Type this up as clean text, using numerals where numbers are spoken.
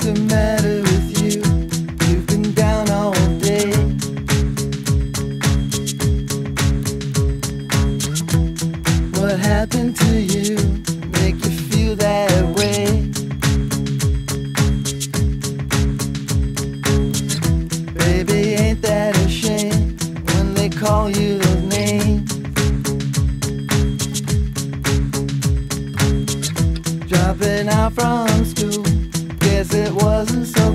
the matter with you? You've been down all day. What happened to you? Make you feel that way? Baby, ain't that a shame when they call you those names? Dropping out from school, guess it wasn't so